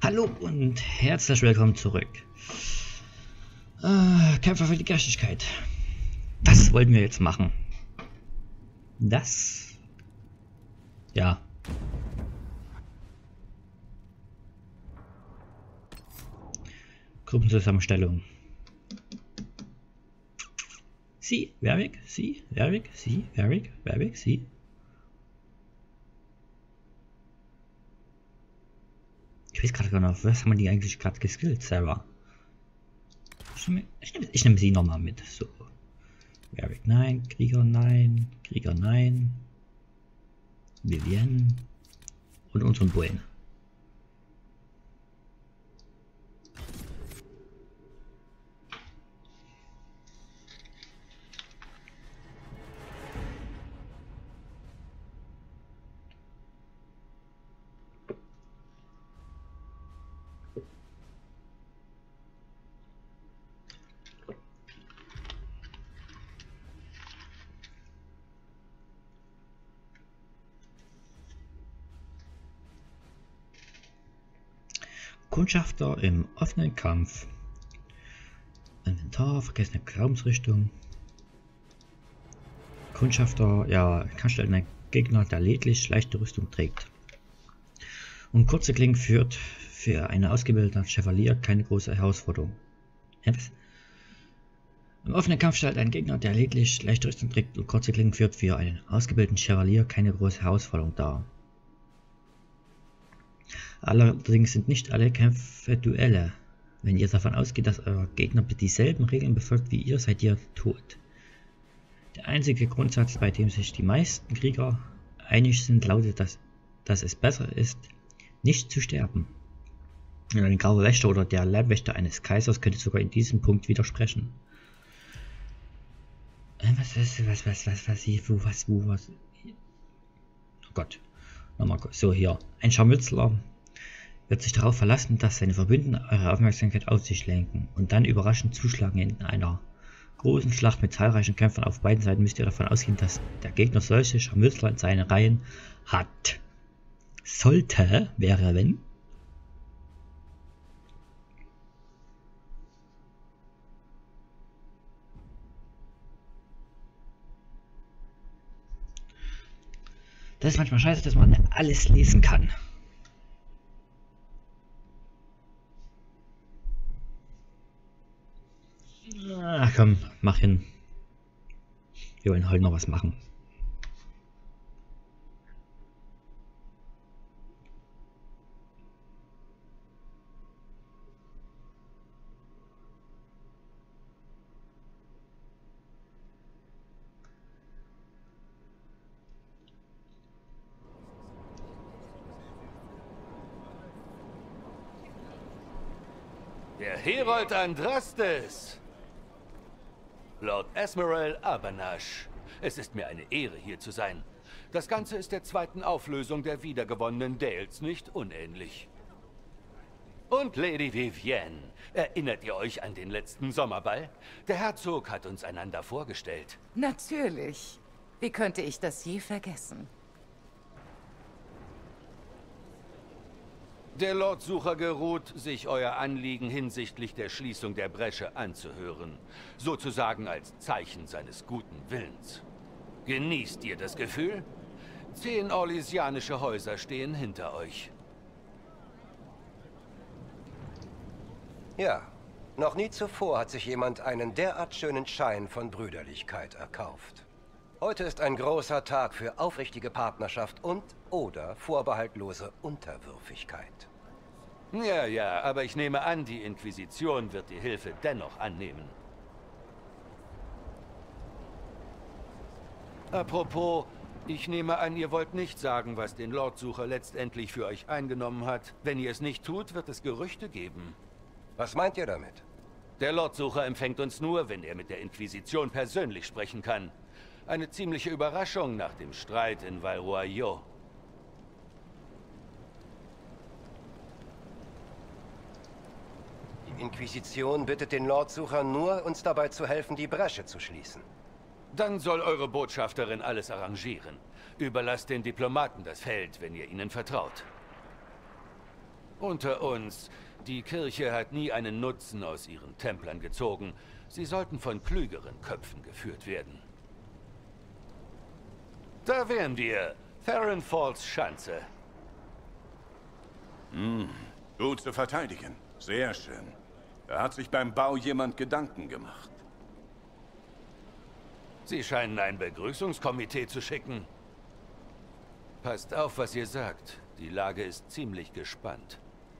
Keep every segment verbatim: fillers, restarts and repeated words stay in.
Hallo und herzlich willkommen zurück. Äh, Kämpfer für die Gerechtigkeit. Das wollten wir jetzt machen. Das... Ja. Gruppenzusammenstellung. Sie, Werwig, Sie, Werwig, Sie, Werwig, Werwig, Sie. Ich weiß gerade gar nicht, was haben die eigentlich gerade geskillt selber. Ich nehme, ich nehme, ich nehme sie nochmal mit. So. Werwig nein, Krieger nein, Krieger nein. Vivienne. Und unseren Bullen. Kundschafter im offenen Kampf. Inventar, vergessene Glaubensrichtung. Kundschafter, ja, Kampfstellen ein Gegner, der lediglich leichte Rüstung trägt. Und kurze Klingen führt für einen ausgebildeten Chevalier keine große Herausforderung. Jetzt. Im offenen Kampf stellt ein Gegner, der lediglich leichte Rüstung trägt und kurze Klingen führt für einen ausgebildeten Chevalier keine große Herausforderung dar. Allerdings sind nicht alle Kämpfe Duelle. Wenn ihr davon ausgeht, dass euer Gegner dieselben Regeln befolgt wie ihr, seid ihr tot. Der einzige Grundsatz, bei dem sich die meisten Krieger einig sind, lautet, dass, dass es besser ist, nicht zu sterben. Und ein grauer Wächter oder der Leibwächter eines Kaisers könnte sogar in diesem Punkt widersprechen. Was, was, was, was, was, was, wo, was, wo, was? Oh Gott. Nochmal so hier. Ein Scharmützler wird sich darauf verlassen, dass seine Verbündeten eure Aufmerksamkeit auf sich lenken und dann überraschend zuschlagen. In einer großen Schlacht mit zahlreichen Kämpfern auf beiden Seiten müsst ihr davon ausgehen, dass der Gegner solche Scharmützler in seinen Reihen hat. Sollte, wäre wenn. Das ist manchmal scheiße, dass man alles lesen kann. Ach komm, mach hin. Wir wollen heute noch was machen. Der Herold Andrastes! Lord Esmeralda Abanash. Es ist mir eine Ehre, hier zu sein. Das Ganze ist der zweiten Auflösung der wiedergewonnenen Dales nicht unähnlich. Und Lady Vivienne, erinnert ihr euch an den letzten Sommerball? Der Herzog hat uns einander vorgestellt. Natürlich. Wie könnte ich das je vergessen? Der Lordsucher geruht, sich euer Anliegen hinsichtlich der Schließung der Bresche anzuhören. Sozusagen als Zeichen seines guten Willens. Genießt ihr das Gefühl? Zehn orlesianische Häuser stehen hinter euch. Ja, noch nie zuvor hat sich jemand einen derart schönen Schein von Brüderlichkeit erkauft. Heute ist ein großer Tag für aufrichtige Partnerschaft und oder vorbehaltlose Unterwürfigkeit. Ja, ja, aber ich nehme an, die Inquisition wird die Hilfe dennoch annehmen. Apropos, ich nehme an, ihr wollt nicht sagen, was den Lordsucher letztendlich für euch eingenommen hat. Wenn ihr es nicht tut, wird es Gerüchte geben. Was meint ihr damit? Der Lordsucher empfängt uns nur, wenn er mit der Inquisition persönlich sprechen kann. Eine ziemliche Überraschung nach dem Streit in Val Royeaux. Die Inquisition bittet den Lordsucher nur, uns dabei zu helfen, die Bresche zu schließen. Dann soll eure Botschafterin alles arrangieren. Überlasst den Diplomaten das Feld, wenn ihr ihnen vertraut. Unter uns, die Kirche hat nie einen Nutzen aus ihren Templern gezogen. Sie sollten von klügeren Köpfen geführt werden. Da wären wir. Farron Falls Schanze. Hm, gut zu verteidigen. Sehr schön. Da hat sich beim Bau jemand Gedanken gemacht. Sie scheinen ein Begrüßungskomitee zu schicken. Passt auf, was ihr sagt. Die Lage ist ziemlich gespannt.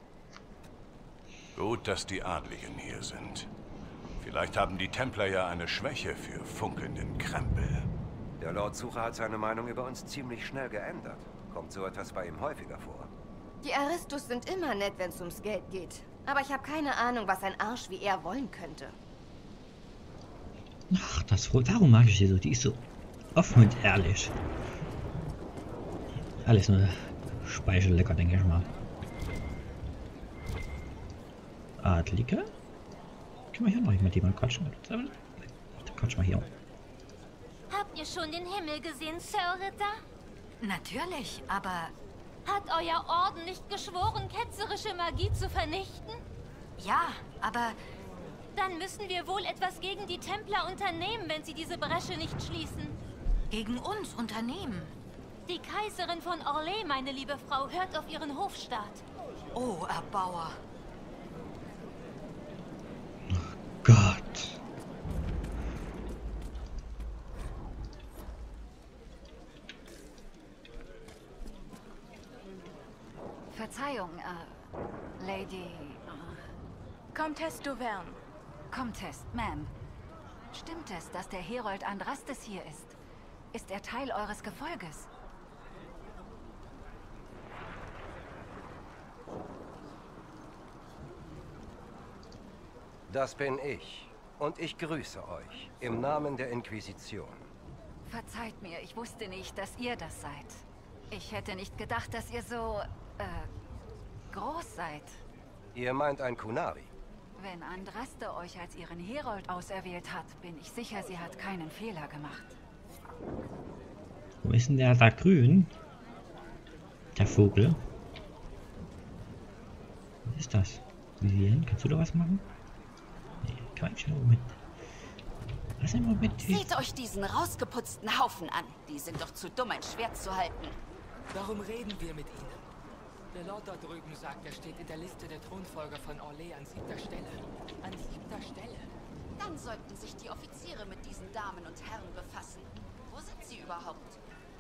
Gut, dass die Adligen hier sind. Vielleicht haben die Templer ja eine Schwäche für funkelnden Krempel. Der Lordsucher hat seine Meinung über uns ziemlich schnell geändert. Kommt so etwas bei ihm häufiger vor. Die Aristos sind immer nett, wenn es ums Geld geht. Aber ich habe keine Ahnung, was ein Arsch wie er wollen könnte. Ach, das darum mag ich sie so. Die ist so offen und ehrlich. Alles nur Speichellecker, denke ich mal. Adlige? Können wir hier noch mit jemandem quatschen? Dann quatsch mal hier. Habt ihr schon den Himmel gesehen, Sir Ritter? Natürlich, aber... Hat euer Orden nicht geschworen, ketzerische Magie zu vernichten? Ja, aber... Dann müssen wir wohl etwas gegen die Templer unternehmen, wenn sie diese Bresche nicht schließen. Gegen uns unternehmen? Die Kaiserin von Orlais, meine liebe Frau, hört auf ihren Hofstaat. Oh, Erbauer. Gott. Verzeihung, äh, Lady... Äh, Comtesse d'Auvergne. Comtesse, Ma'am. Stimmt es, dass der Herold Andrastes hier ist? Ist er Teil eures Gefolges? Das bin ich. Und ich grüße euch. Im Namen der Inquisition. Verzeiht mir, ich wusste nicht, dass ihr das seid. Ich hätte nicht gedacht, dass ihr so... äh... groß seid. Ihr meint ein Qunari? Wenn Andraste euch als ihren Herold auserwählt hat, bin ich sicher, sie hat keinen Fehler gemacht. Wo ist denn der da grün? Der Vogel. Was ist das? Vivian, kannst du da was machen? Nee, kann ich schon mit. Was immer mit? Seht euch diesen rausgeputzten Haufen an. Die sind doch zu dumm, ein Schwert zu halten. Darum reden wir mit ihnen. Der Lord da drüben sagt, er steht in der Liste der Thronfolger von Orlais an siebter Stelle. An siebter Stelle. Dann sollten sich die Offiziere mit diesen Damen und Herren befassen. Wo sind sie überhaupt?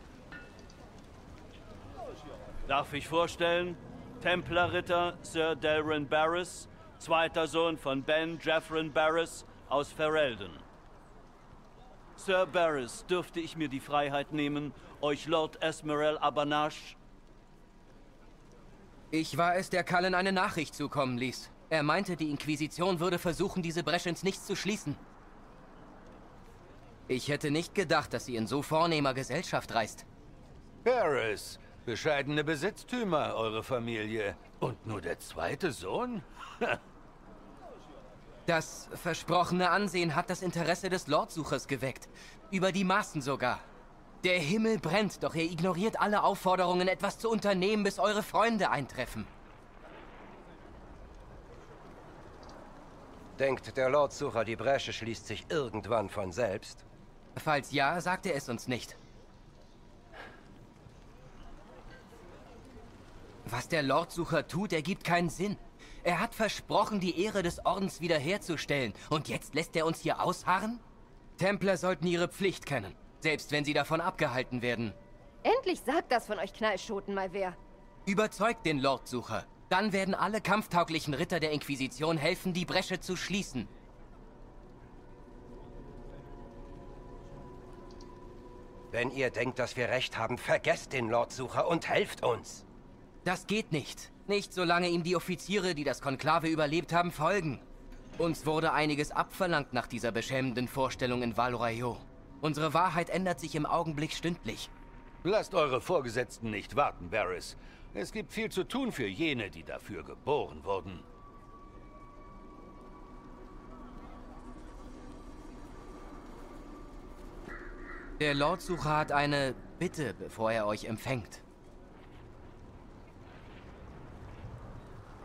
Darf ich vorstellen? Templerritter Sir Delrin Barris, zweiter Sohn von Ben Jeffrin Barris aus Ferelden. Sir Barris, dürfte ich mir die Freiheit nehmen, euch Lord Esmerel Abanash... Ich war es, der Cullen eine Nachricht zukommen ließ. Er meinte, die Inquisition würde versuchen, diese Bresche ins Nichts zu schließen. Ich hätte nicht gedacht, dass sie in so vornehmer Gesellschaft reist. Barris, bescheidene Besitztümer, eure Familie. Und nur der zweite Sohn? Das versprochene Ansehen hat das Interesse des Lordsuchers geweckt. Über die Maßen sogar. Der Himmel brennt, doch er ignoriert alle Aufforderungen, etwas zu unternehmen, bis eure Freunde eintreffen. Denkt der Lordsucher, die Bresche schließt sich irgendwann von selbst? Falls ja, sagt er es uns nicht. Was der Lordsucher tut, ergibt keinen Sinn. Er hat versprochen, die Ehre des Ordens wiederherzustellen. Und jetzt lässt er uns hier ausharren? Templer sollten ihre Pflicht kennen. Selbst wenn sie davon abgehalten werden. Endlich sagt das von euch Knallschoten mal wer. Überzeugt den Lordsucher. Dann werden alle kampftauglichen Ritter der Inquisition helfen, die Bresche zu schließen. Wenn ihr denkt, dass wir recht haben, vergesst den Lordsucher und helft uns. Das geht nicht. Nicht solange ihm die Offiziere, die das Konklave überlebt haben, folgen. Uns wurde einiges abverlangt nach dieser beschämenden Vorstellung in Val Royeaux. Unsere Wahrheit ändert sich im Augenblick stündlich. Lasst eure Vorgesetzten nicht warten, Barris. Es gibt viel zu tun für jene, die dafür geboren wurden. Der Lordsucher hat eine Bitte, bevor er euch empfängt.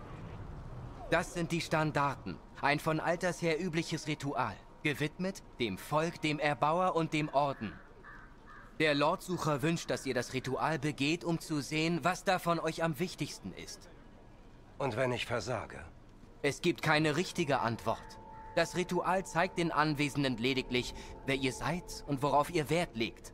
Das sind die Standarten. Ein von alters her übliches Ritual. Gewidmet dem Volk, dem Erbauer und dem Orden. Der Lordsucher wünscht, dass ihr das Ritual begeht, um zu sehen, was davon euch am wichtigsten ist. Und wenn ich versage? Es gibt keine richtige Antwort. Das Ritual zeigt den Anwesenden lediglich, wer ihr seid und worauf ihr Wert legt.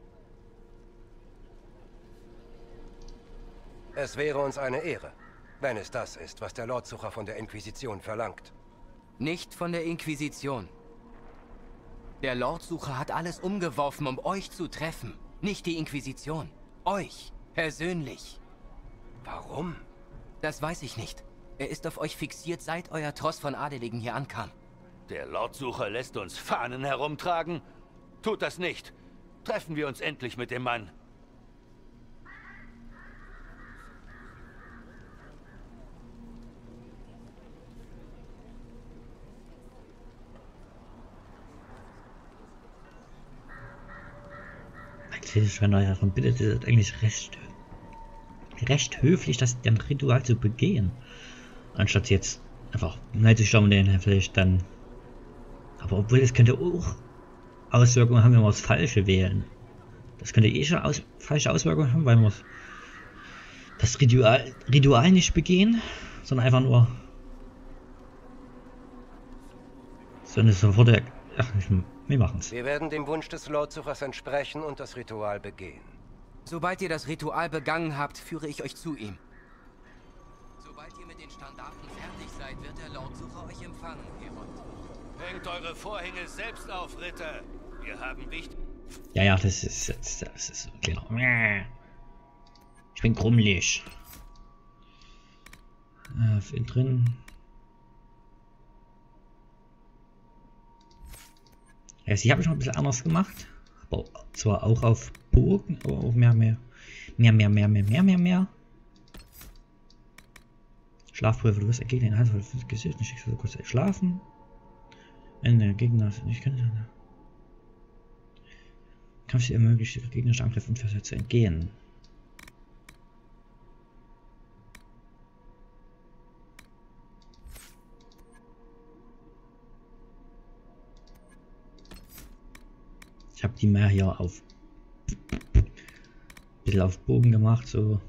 Es wäre uns eine Ehre, wenn es das ist, was der Lordsucher von der Inquisition verlangt. Nicht von der Inquisition. Der Lordsucher hat alles umgeworfen, um euch zu treffen. Nicht die Inquisition. Euch. Persönlich. Warum? Das weiß ich nicht. Er ist auf euch fixiert, seit euer Tross von Adeligen hier ankam. Der Lordsucher lässt uns Fahnen herumtragen? Tut das nicht. Treffen wir uns endlich mit dem Mann. Wenn er darum bittet, ist es eigentlich recht, recht höflich, das ein Ritual zu begehen. Anstatt jetzt einfach nein zu schauen, den vielleicht dann. Aber obwohl, das könnte auch Auswirkungen haben, wenn wir das Falsche wählen. Das könnte eh schon aus, falsche Auswirkungen haben, weil wir das Ritual, Ritual nicht begehen, sondern einfach nur. Sondern sofort der. Ach, wir machen's. Wir werden dem Wunsch des Lordsuchers entsprechen und das Ritual begehen. Sobald ihr das Ritual begangen habt, führe ich euch zu ihm. Sobald ihr mit den Standarten fertig seid, wird der Lordsucher euch empfangen, Herold. Hängt eure Vorhänge selbst auf, Ritter. Wir haben wichtig... Ja, ja, das ist jetzt... Das ist okay. Ich bin krummelig. Äh, innen drin... Ja, sie habe ich noch ein bisschen anders gemacht. Aber zwar auch auf Burgen, aber auch mehr, mehr. Mehr, mehr, mehr, mehr, mehr, mehr, mehr. Schlafprüfer, du wirst ein Gegner in Hals, Gesicht, nicht so kurz schlafen. Wenn der Gegner nicht kann. Kampf sie ermöglicht, gegnerische Angriffe und Versätze zu entgehen. Ich habe die mehr hier auf ein bisschen auf Bogen gemacht, so.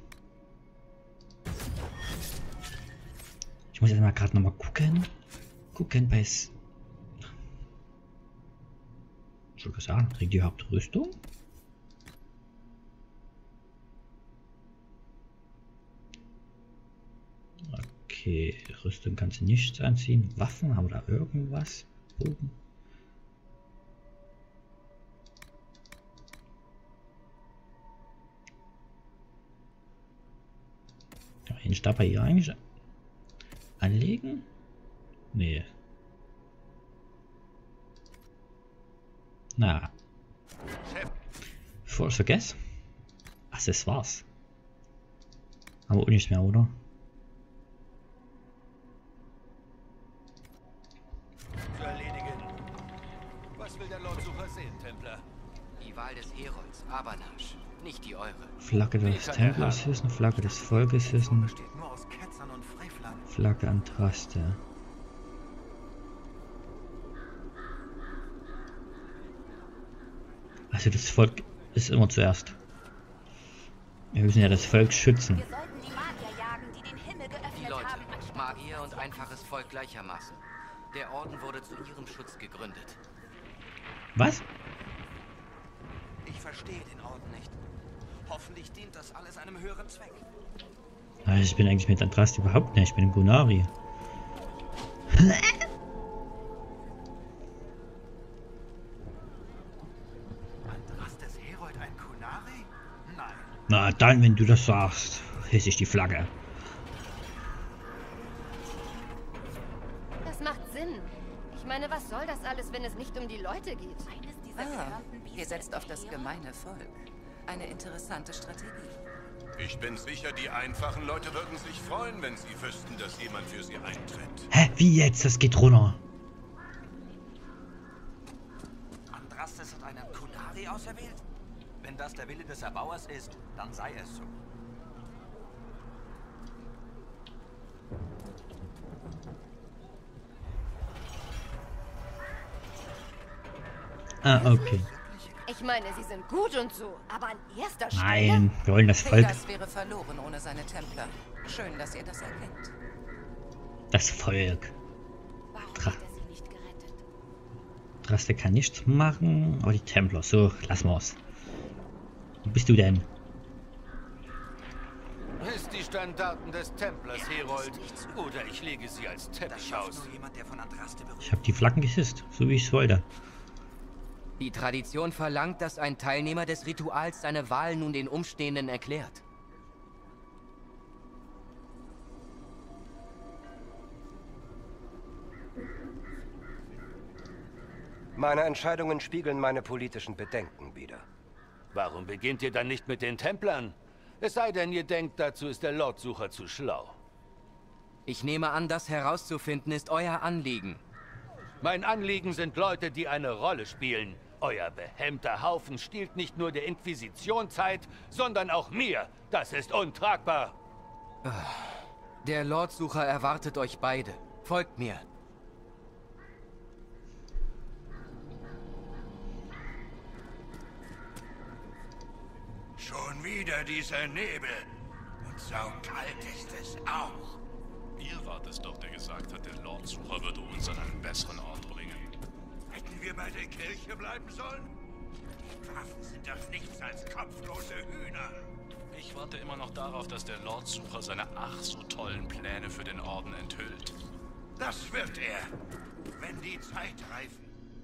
Ich muss jetzt mal gerade noch mal gucken. Gucken bei S. Schon gesagt, trägt die Hauptrüstung? Okay, Rüstung kannst du nicht anziehen. Waffen, haben wir da irgendwas? Bogen? Den Stab hier eigentlich anlegen? Nee. Na. Bevor ich vergesse. Ach, das war's. Aber auch nicht mehr, oder? Zu erledigen. Was will der Lordsucher sehen, Templer? Die Wahl des Herolds, Abanash. Nicht die eure. Flagge des Templers hissen, Flagge des Volkes hissen, Flagge Andraste. Also das Volk ist immer zuerst. Wir müssen ja das Volk schützen. Wir sollten die Magier jagen, die den Himmel geöffnet Die Leute, haben. Magier und einfaches Volk gleichermaßen. Der Orden wurde zu ihrem Schutz gegründet. Was? Ich verstehe den Orden nicht. Hoffentlich dient das alles einem höheren Zweck. Also ich bin eigentlich mit Andraste überhaupt nicht. Ich bin im Gunari. Andrastes Herold ein Kunari? Nein. Na dann, wenn du das sagst, hisse ich die Flagge. Das macht Sinn. Ich meine, was soll das alles, wenn es nicht um die Leute geht? Ah, ihr setzt auf das gemeine Volk. Eine interessante Strategie. Ich bin sicher, die einfachen Leute würden sich freuen, wenn sie wüssten, dass jemand für sie eintritt. Hä? Wie jetzt? Das geht runter. Andrastes hat einen Kunari auserwählt? Wenn das der Wille des Erbauers ist, dann sei es so. Ah, okay. Ich meine, sie sind gut und so, aber an erster Stelle... Nein, wir wollen das Volk. Vegas wäre verloren ohne seine Templer. Schön, dass ihr das erkennt. Das Volk. Dra Draste kann nichts machen, aber die Templer. So, lassen wir's. Wo bist du denn? Ist die Standarten des Templers, Herold, oder ich lege sie als Teppich aus. Ich habe die Flaggen gehisst, so wie ich es wollte. Die Tradition verlangt, dass ein Teilnehmer des Rituals seine Wahl nun den Umstehenden erklärt. Meine Entscheidungen spiegeln meine politischen Bedenken wider. Warum beginnt ihr dann nicht mit den Templern? Es sei denn, ihr denkt, dazu ist der Lordsucher zu schlau. Ich nehme an, das herauszufinden ist euer Anliegen. Mein Anliegen sind Leute, die eine Rolle spielen. Euer behemmter Haufen stiehlt nicht nur der Inquisition Zeit, sondern auch mir. Das ist untragbar. Der Lordsucher erwartet euch beide. Folgt mir. Schon wieder dieser Nebel. Und saukalt ist es auch. Ihr wart es doch, der gesagt hat, der Lordsucher würde uns an einen besseren Ort bringen. Hätten wir bei der Kirche bleiben sollen? Die Waffen sind doch nichts als kopflose Hühner. Ich warte immer noch darauf, dass der Lordsucher seine ach so tollen Pläne für den Orden enthüllt. Das wird er, wenn die Zeit reifen.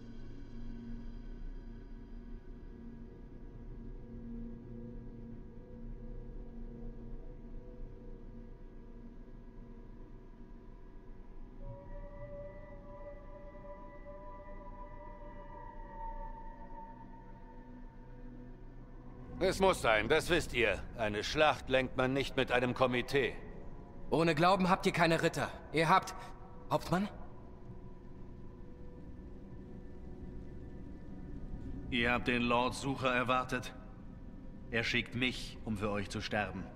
Es muss sein, das wisst ihr. Eine Schlacht lenkt man nicht mit einem Komitee. Ohne Glauben habt ihr keine Ritter. Ihr habt... Hauptmann? Ihr habt den Lordsucher erwartet. Er schickt mich, um für euch zu sterben.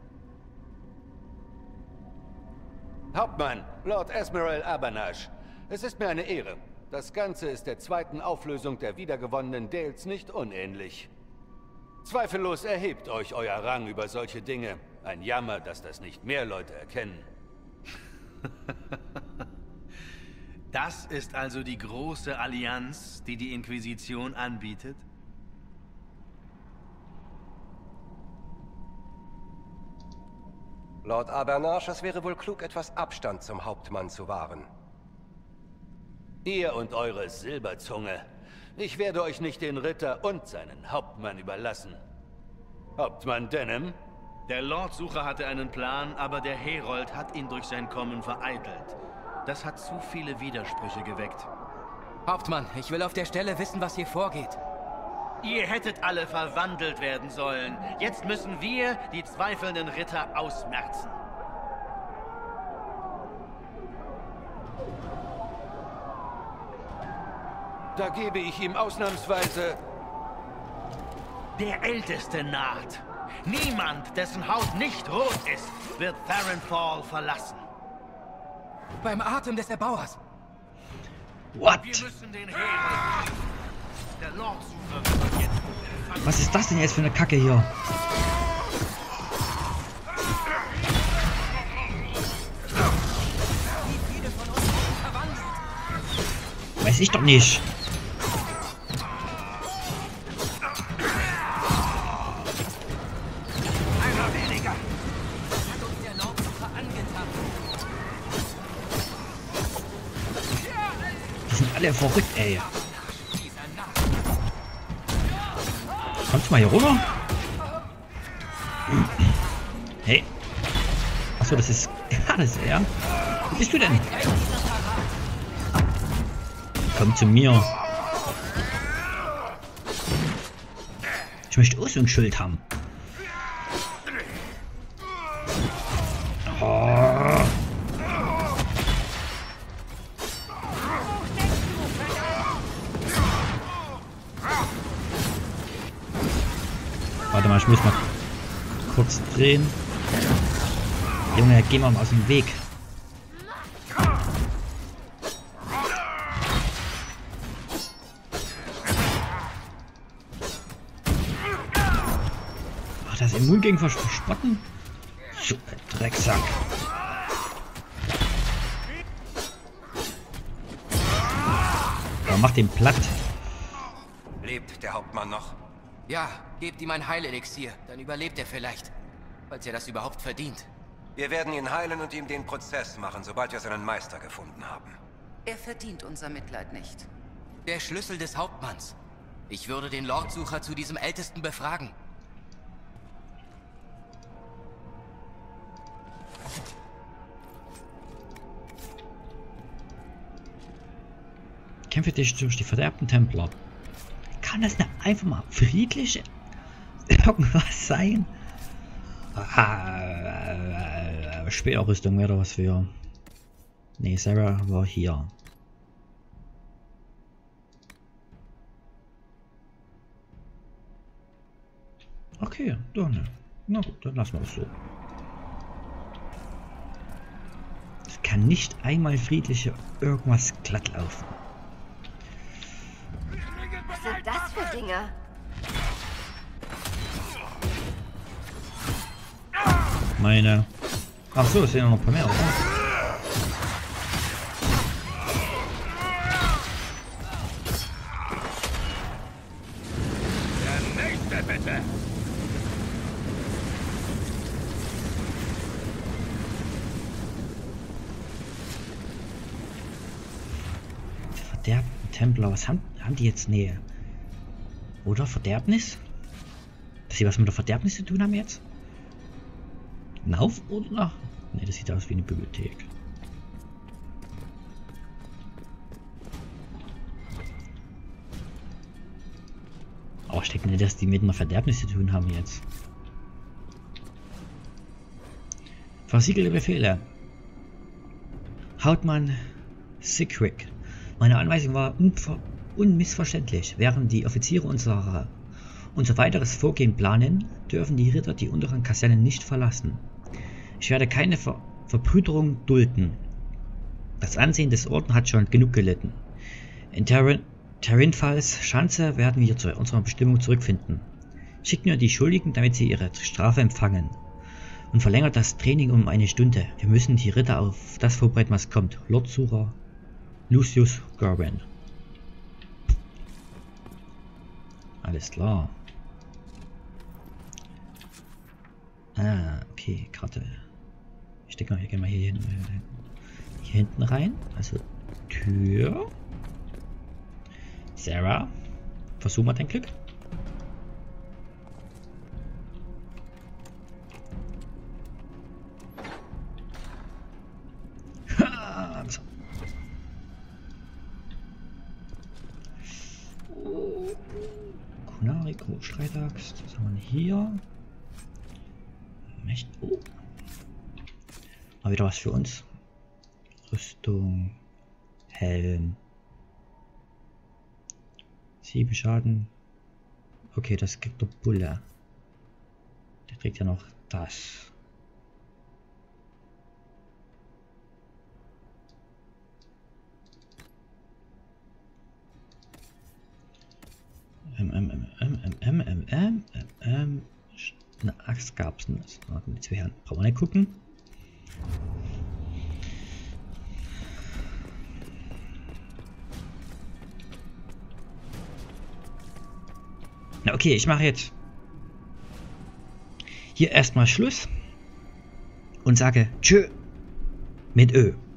Hauptmann, Lord Esmeralda Abanash. Es ist mir eine Ehre. Das Ganze ist der zweiten Auflösung der wiedergewonnenen Dales nicht unähnlich. Zweifellos erhebt euch euer Rang über solche Dinge. Ein Jammer, dass das nicht mehr Leute erkennen. Das ist also die große Allianz, die die Inquisition anbietet? Lord Abanash, es wäre wohl klug, etwas Abstand zum Hauptmann zu wahren. Ihr und eure Silberzunge. Ich werde euch nicht den Ritter und seinen Hauptmann überlassen. Hauptmann Denham? Der Lordsucher hatte einen Plan, aber der Herold hat ihn durch sein Kommen vereitelt. Das hat zu viele Widersprüche geweckt. Hauptmann, ich will auf der Stelle wissen, was hier vorgeht. Ihr hättet alle verwandelt werden sollen. Jetzt müssen wir die zweifelnden Ritter ausmerzen. Da gebe ich ihm ausnahmsweise... Der Älteste naht. Niemand, dessen Haut nicht rot ist, wird Farronfall verlassen. Beim Atem des Erbauers. What? Wir müssen den Herold. Der Lordsucher wird jetzt... Was ist das denn jetzt für eine Kacke hier? Wie viele von uns wurden verwandelt? Weiß ich doch nicht. Alle verrückt, ey. Kommst du mal hier runter? Hey. Achso, das ist Gades, er. Wo bist du denn? Komm zu mir. Ich möchte auch so ein Schild haben. Oh. Warte mal, ich muss mal kurz drehen. Junge, geh mal aus dem Weg. das immun gegen Verspotten? So ein Drecksack. Aber mach den platt. Lebt der Hauptmann noch? Ja, gebt ihm ein Heilelixier, dann überlebt er vielleicht. Falls er das überhaupt verdient. Wir werden ihn heilen und ihm den Prozess machen, sobald wir seinen Meister gefunden haben. Er verdient unser Mitleid nicht. Der Schlüssel des Hauptmanns. Ich würde den Lordsucher zu diesem Ältesten befragen. Kämpfe dich durch die verderbten Templer. Kann das nicht einfach mal friedlich irgendwas sein? Ah, Speerrüstung wäre was für. Nee, Sarah war hier. Okay, dann. Na gut, dann lassen wir es so. Es kann nicht einmal friedlich irgendwas glatt laufen. Was sind das für Dinger? Meine. Ach so, es sind ja noch ein paar mehr, oder? Der nächste, bitte! Verderbten Templer, was haben, haben die jetzt Nähe? Oder Verderbnis? Dass sie was mit der Verderbnis zu tun haben jetzt? Auf oder nach? Ne, das sieht aus wie eine Bibliothek. Aber steckt nicht, dass die mit einer Verderbnis zu tun haben jetzt. Versiegelte Befehle. Hauptmann Sickwick. Meine Anweisung war unmissverständlich. Während die Offiziere unserer, unser weiteres Vorgehen planen, dürfen die Ritter die unteren Kasernen nicht verlassen. Ich werde keine Ver Verbrüderung dulden. Das Ansehen des Orden hat schon genug gelitten. In Terrin Terrinfalls Schanze werden wir zu unserer Bestimmung zurückfinden. Schickt nur die Schuldigen, damit sie ihre Strafe empfangen. Und verlängert das Training um eine Stunde. Wir müssen die Ritter auf das vorbereiten, was kommt. Lordsucher Lucius Gurben. Alles klar. Ah, okay, Karte. Ich denke mal, wir gehen mal hier, hin, hier hinten rein. Also Tür. Sarah, versuch mal dein Glück. so. Kunariko, Streitaxt. Was haben wir hier? Echt? Oh. Mal wieder was für uns. Rüstung. Helm. sieben Schaden. Okay, das kriegt der Bulle. Der kriegt ja noch das. M, M, M, M, M, M, M, M, M, eine Axt gab es nicht. Jetzt wir brauchen wir nicht gucken. Na okay, ich mache jetzt hier erstmal Schluss und sage Tschö mit Ö.